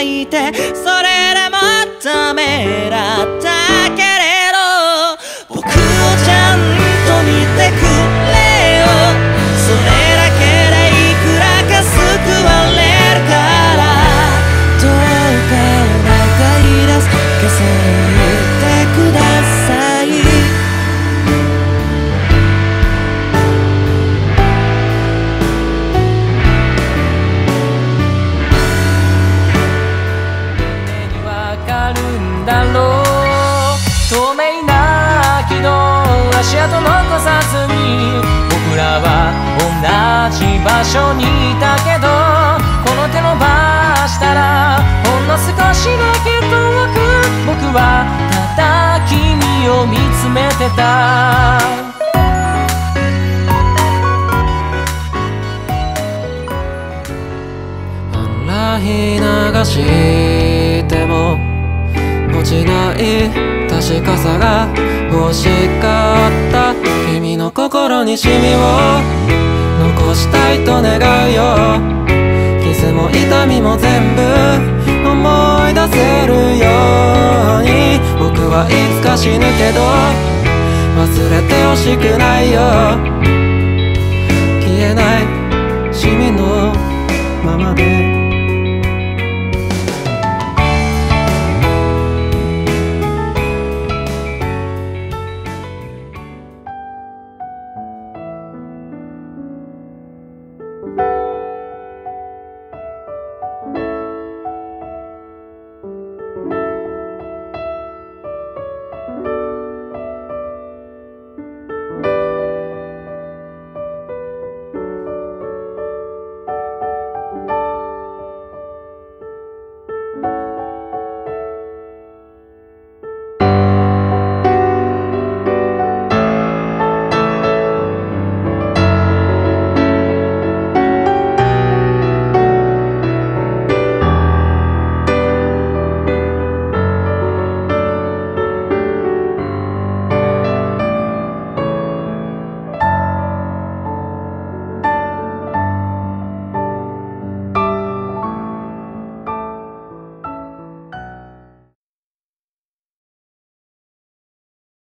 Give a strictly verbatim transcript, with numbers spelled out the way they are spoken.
いて、それでもダメだったけれど、僕をちゃんと見てくれよ。それだけでいくらか救われるから、どうかお願いです、消せてください。だろう、透明な軌道、足跡残さずに僕らは同じ場所にいたけど、この手伸ばしたらほんの少しだけ遠く、僕はただ君を見つめてた。洗い流しても落ちない確かさが欲しかった。君の心にシミを残したいと願うよ。傷も痛みも全部思い出せるように、僕はいつか死ぬけど忘れてほしくないよ。消えないシミのままで